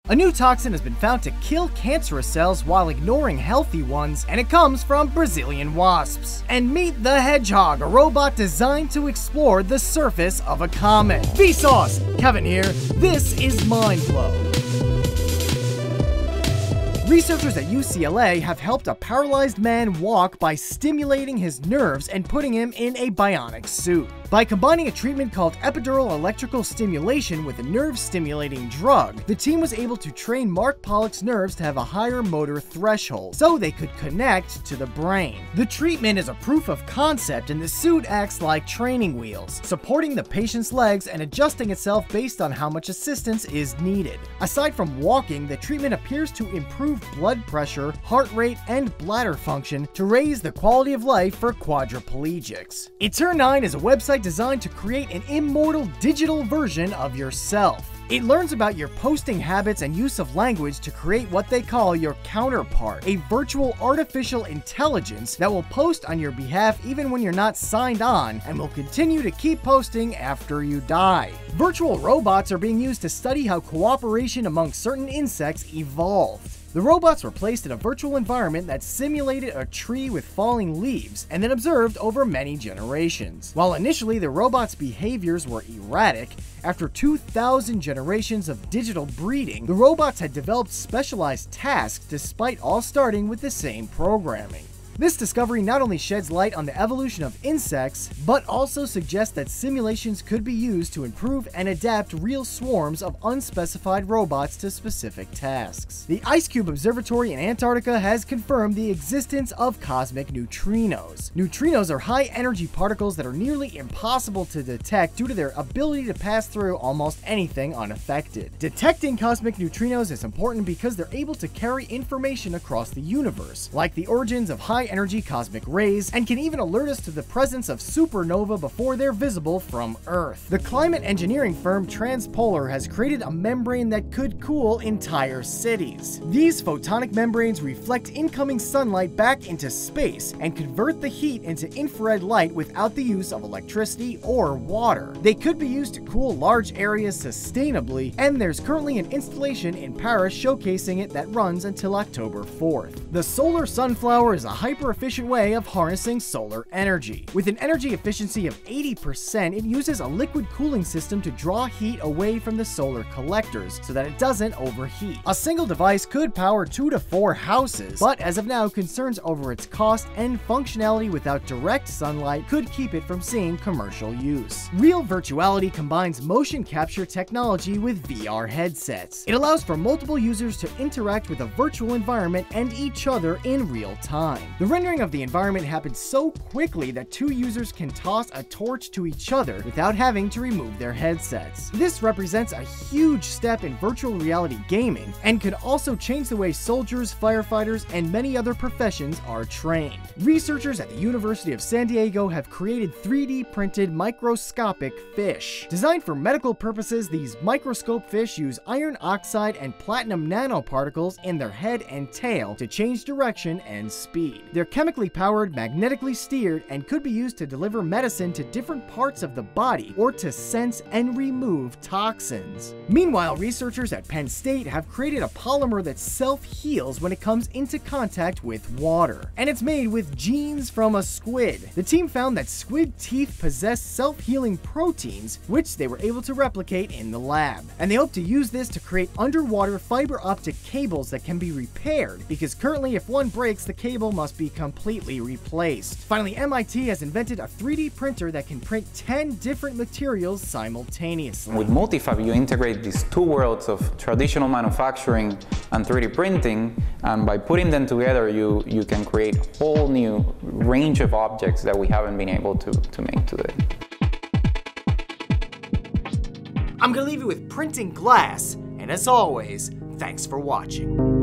A new toxin has been found to kill cancerous cells while ignoring healthy ones, and it comes from Brazilian wasps. And meet the Hedgehog, a robot designed to explore the surface of a comet. Vsauce! Kevin here. This is Mindflow. Researchers at UCLA have helped a paralyzed man walk by stimulating his nerves and putting him in a bionic suit. By combining a treatment called epidural electrical stimulation with a nerve-stimulating drug, the team was able to train Mark Pollock's nerves to have a higher motor threshold, so they could connect to the brain. The treatment is a proof of concept, and the suit acts like training wheels, supporting the patient's legs and adjusting itself based on how much assistance is needed. Aside from walking, the treatment appears to improve blood pressure, heart rate, and bladder function to raise the quality of life for quadriplegics. Eterni is a website designed to create an immortal digital version of yourself. It learns about your posting habits and use of language to create what they call your counterpart, a virtual artificial intelligence that will post on your behalf even when you're not signed on and will continue to keep posting after you die. Virtual robots are being used to study how cooperation among certain insects evolved. The robots were placed in a virtual environment that simulated a tree with falling leaves and then observed over many generations. While initially the robots' behaviors were erratic, after 2,000 generations of digital breeding, the robots had developed specialized tasks despite all starting with the same programming. This discovery not only sheds light on the evolution of insects, but also suggests that simulations could be used to improve and adapt real swarms of unspecified robots to specific tasks. The IceCube Observatory in Antarctica has confirmed the existence of cosmic neutrinos. Neutrinos are high-energy particles that are nearly impossible to detect due to their ability to pass through almost anything unaffected. Detecting cosmic neutrinos is important because they're able to carry information across the universe, like the origins of high-energy cosmic rays, and can even alert us to the presence of supernova before they're visible from Earth. The climate engineering firm Transpolar has created a membrane that could cool entire cities. These photonic membranes reflect incoming sunlight back into space and convert the heat into infrared light without the use of electricity or water. They could be used to cool large areas sustainably, and there's currently an installation in Paris showcasing it that runs until October 4th. The solar sunflower is a hyper-efficient way of harnessing solar energy. With an energy efficiency of 80%, it uses a liquid cooling system to draw heat away from the solar collectors so that it doesn't overheat. A single device could power 2 to 4 houses, but as of now, concerns over its cost and functionality without direct sunlight could keep it from seeing commercial use. Real Virtuality combines motion capture technology with VR headsets. It allows for multiple users to interact with a virtual environment and each other in real time. The rendering of the environment happens so quickly that 2 users can toss a torch to each other without having to remove their headsets. This represents a huge step in virtual reality gaming and could also change the way soldiers, firefighters, and many other professions are trained. Researchers at the University of San Diego have created 3D printed microscopic fish. Designed for medical purposes, these microscope fish use iron oxide and platinum nanoparticles in their head and tail to change direction and speed. They're chemically powered, magnetically steered, and could be used to deliver medicine to different parts of the body or to sense and remove toxins. Meanwhile, researchers at Penn State have created a polymer that self-heals when it comes into contact with water. And it's made with genes from a squid. The team found that squid teeth possess self-healing proteins, which they were able to replicate in the lab. And they hope to use this to create underwater fiber optic cables that can be repaired, because currently if one breaks, the cable must be completely replaced. Finally, MIT has invented a 3D printer that can print 10 different materials simultaneously. With Multifab, you integrate these two worlds of traditional manufacturing and 3D printing, and by putting them together, you can create a whole new range of objects that we haven't been able to make today. I'm gonna leave you with printing glass, and as always, thanks for watching.